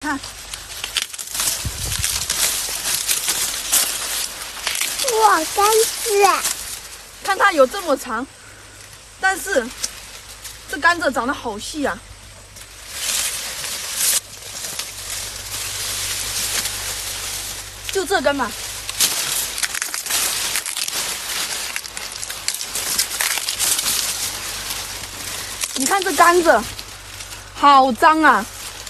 看， 哇，甘蔗， 看它有这么长，但是这甘蔗长得好细啊。就这根吧。你看这甘蔗，好脏啊！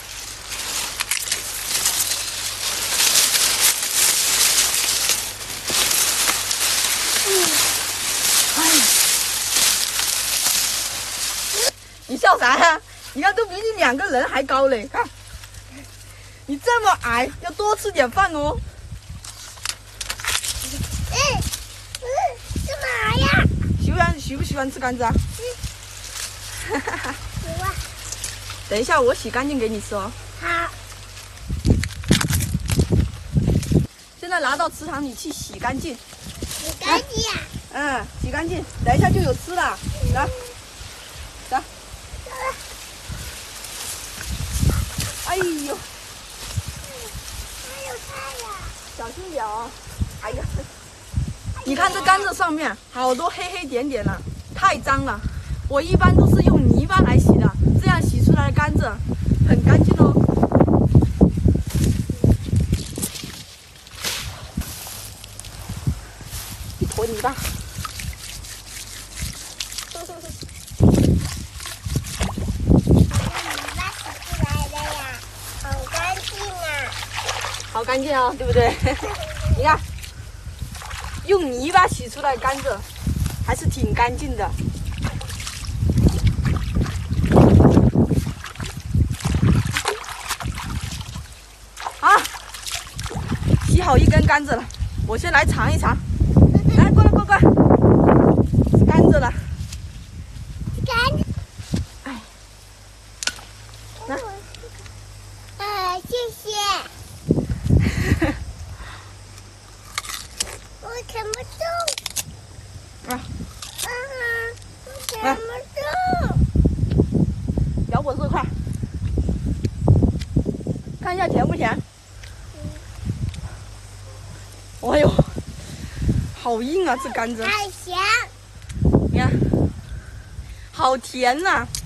哎呀，你笑啥呀？你看都比你2个人还高嘞！看，你这么矮，要多吃点饭哦。 干嘛呀？ 喜不喜欢吃甘蔗啊？ 喜欢。 等一下，我洗干净给你吃哦。 好。 现在拿到池塘里去洗干净。 洗干净呀。 洗干净，等一下就有吃了。来，走。哎呦！ 还有菜呀！ 小心点哦。哎呀！你看这甘蔗上面好多黑黑点点了，太脏了。我一般都是用泥巴来洗的，这样洗出来的甘蔗很干净哦。一坨泥巴。好干净哦，对不对？你看，用泥巴洗出来的甘蔗还是挺干净的。啊，洗好一根甘蔗了，我先来尝一尝。来，过来，过来，是甘蔗了。哎，来， 谢谢。我啃不动。 啊， 我啃不动。 咬我这块，看一下甜不甜？哎呦，好硬啊，这甘蔗。 太咸。 你看，好甜呐、